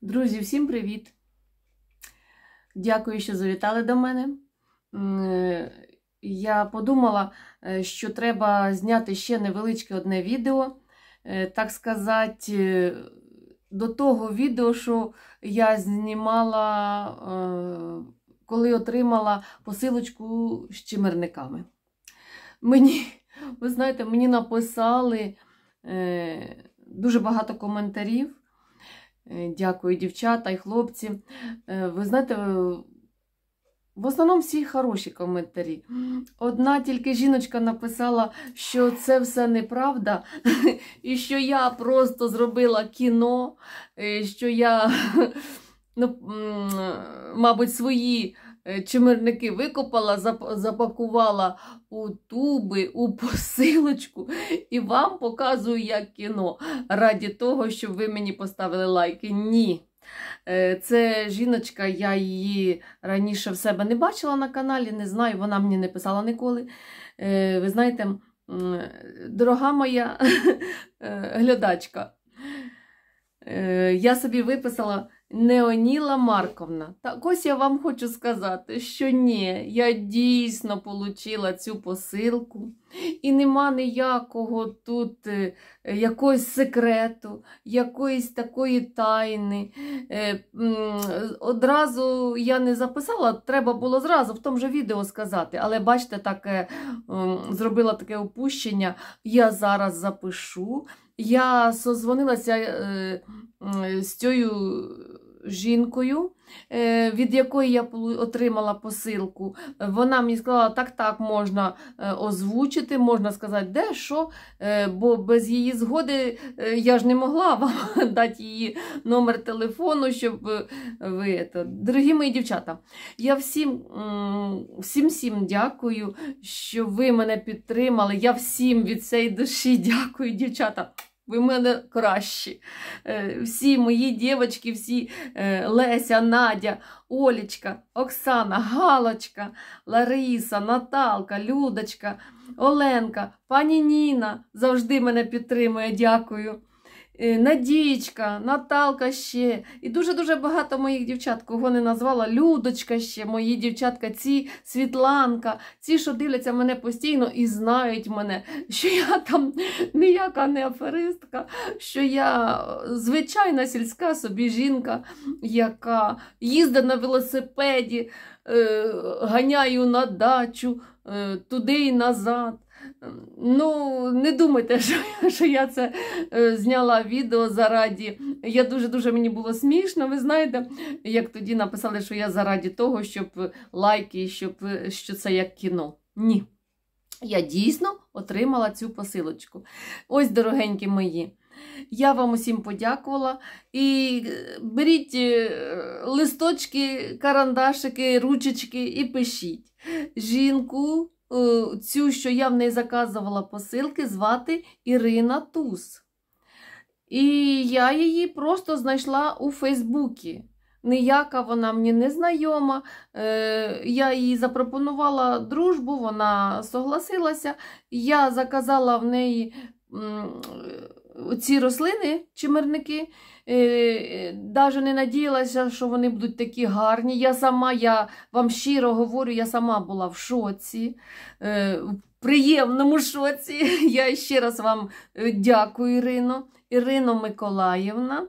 Друзі, всім привіт! Дякую, що завітали до мене. Я подумала, що треба зняти ще невеличке одне відео, так сказати, до того відео, що я знімала, коли отримала посилочку з чимерниками. Ви знаєте, мені написали дуже багато коментарів. Дякую, дівчата і хлопці. Ви знаєте, в основному всі хороші коментарі. Одна тільки жіночка написала, що це все неправда, і що я просто зробила кіно, що я, мабуть, свої чимерники викопала, запакувала у туби, у посилочку і вам показую як кіно. Раді того, щоб ви мені поставили лайки. Ні. Це жіночка, я її раніше в себе не бачила на каналі, не знаю, вона мені не писала ніколи. Ви знаєте, дорога моя глядачка, я собі виписала Неоніла Марковна. Так ось я вам хочу сказати, що ні, я дійсно отримала цю посилку. І нема ніякого тут якогось секрету, якоїсь такої тайни. Одразу я не записала, треба було зразу в тому же відео сказати. Але бачите, так, зробила таке упущення, я зараз запишу. Я созвонилася з цією жінкою, від якої я отримала посилку. Вона мені сказала, так, можна озвучити, можна сказати, де, що, бо без її згоди я ж не могла вам дати її номер телефону, щоб ви... Дорогі мої дівчата, я всім дякую, що ви мене підтримали. Я всім від цієї душі дякую, дівчата. Ви в мене кращі. Всі мої дівчатки, всі Леся, Надя, Олечка, Оксана, Галочка, Лариса, Наталка, Людочка, Оленка, пані Ніна завжди мене підтримує, дякую. Надієчка, Наталка ще. І дуже-дуже багато моїх дівчат, кого не назвала, Людочка ще, мої дівчатка, ці, Світланка, ці, що дивляться мене постійно і знають мене, що я там ніяка не аферистка, що я звичайна сільська собі жінка, яка їздить на велосипеді, ганяю на дачу, туди і назад. Ну, не думайте, що я це зняла відео заради. Я дуже-дуже, мені було смішно, ви знаєте, як тоді написали, що я заради того, щоб лайки, що це як кіно. Ні. Я дійсно отримала цю посилочку. Ось, дорогенькі мої, я вам усім подякувала. І беріть листочки, карандашики, ручечки і пишіть. Жінку цю, що я в неї заказувала посилки, звати Ірина Туз. І я її просто знайшла у Фейсбуці. Ніяка вона мені не знайома. Я їй запропонувала дружбу, вона согласилася. Я заказала в неї ці рослини, чимерники. Навіть не надіялася, що вони будуть такі гарні. Я вам щиро говорю, я сама була в шоці, в приємному шоці. Я ще раз вам дякую, Ірино Миколаївна.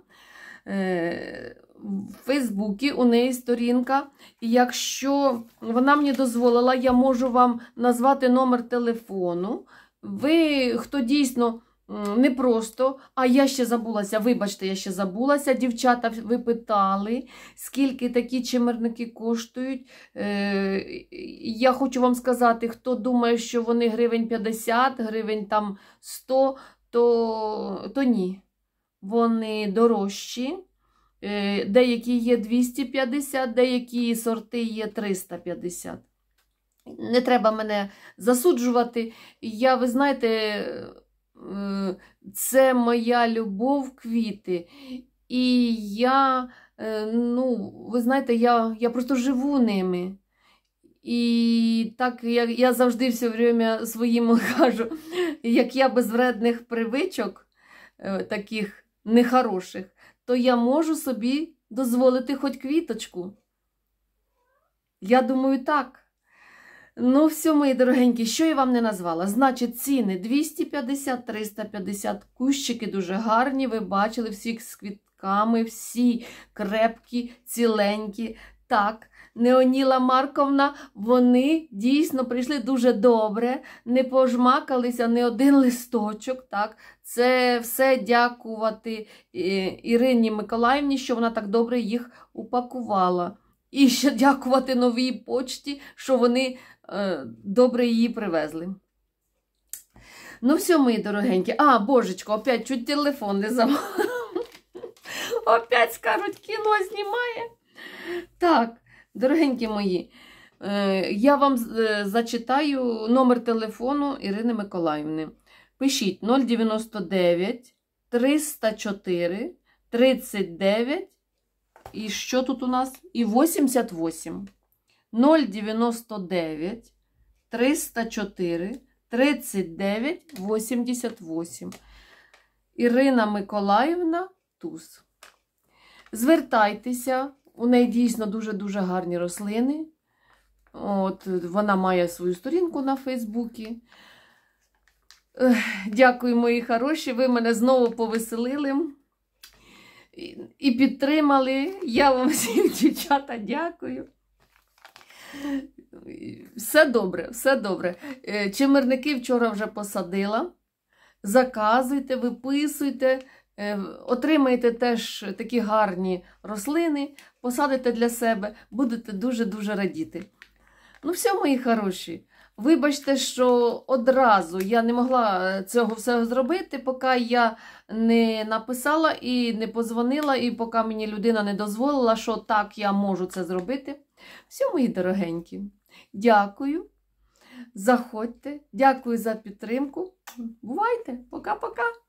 В Фейсбуці у неї сторінка. І якщо вона мені дозволила, я можу вам назвати номер телефону. Ви, хто дійсно не просто, а я ще забулася, вибачте, я ще забулася, дівчата, ви питали, скільки такі чимерники коштують. Я хочу вам сказати, хто думає, що вони гривень 50, гривень там 100, то ні. Вони дорожчі. Деякі є 250, деякі сорти є 350. Не треба мене засуджувати. Ви знаєте, це моя любов, квіти. І ви знаєте, я просто живу ними. І так, я завжди все время своїм кажу, як я без вредних привичок, таких нехороших, то я можу собі дозволити хоч квіточку? Я думаю, так. Ну, все, мої дорогенькі, що я вам не назвала? Значить, ціни 250-350, кущики дуже гарні, ви бачили, всі з квітками, всі крепкі, ціленькі. Так, Неоніла Марковна, вони дійсно прийшли дуже добре, не пожмакалися не один листочок, так. Це все дякувати Ірині Миколаївні, що вона так добре їх упакувала. І ще дякувати новій почті, що вони добре її привезли. Ну все, мої дорогенькі. А, божечко, опять чуть телефон не замовив. Опять скажуть, кіно знімає. Так, дорогенькі мої, я вам зачитаю номер телефону Ірини Миколаївни. Пишіть 099 304 39. І що тут у нас? І 88. 099 304 39 88. Ірина Миколаївна Туз. Звертайтеся, у неї дійсно дуже-дуже гарні рослини. От, вона має свою сторінку на Фейсбуці. Дякую, мої хороші, ви мене знову повеселили. І підтримали. Я вам всім, дівчата, дякую. Все добре, все добре. Чимирники вчора вже посадила. Заказуйте, виписуйте, отримаєте теж такі гарні рослини, посадите для себе, будете дуже-дуже радіти. Ну все, мої хороші. Вибачте, що одразу я не могла цього всього зробити, поки я не написала і не подзвонила, і поки мені людина не дозволила, що так, я можу це зробити. Все, мої дорогенькі, дякую, заходьте, дякую за підтримку. Бувайте, пока-пока.